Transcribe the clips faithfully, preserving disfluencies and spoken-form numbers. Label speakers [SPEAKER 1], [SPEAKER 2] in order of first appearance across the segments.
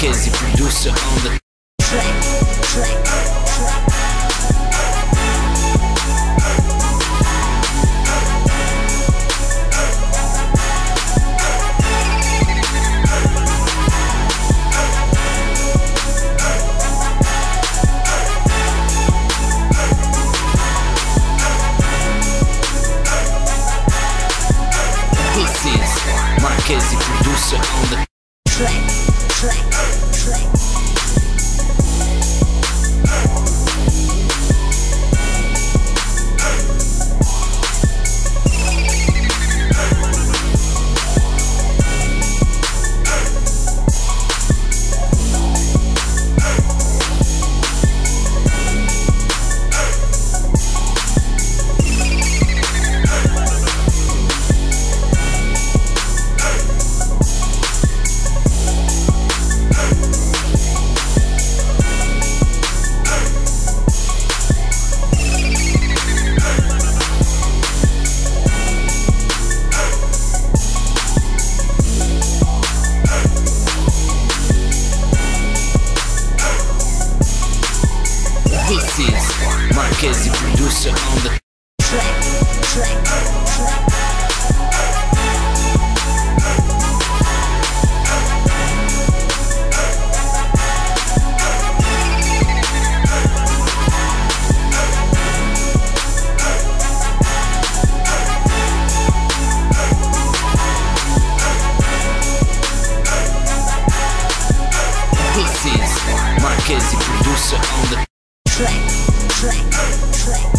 [SPEAKER 1] Marquez, producer on the track, track, track. This is Marquez, producer on the track, track, track. This is Marquez, producer on the track, track, track. This is Marquez, producer on the track, track, track.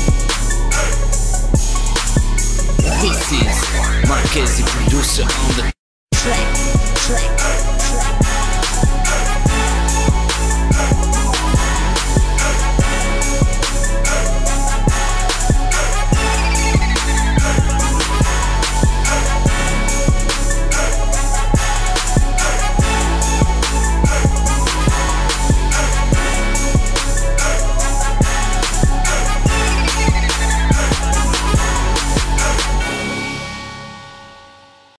[SPEAKER 1] This is Marquez, producer on the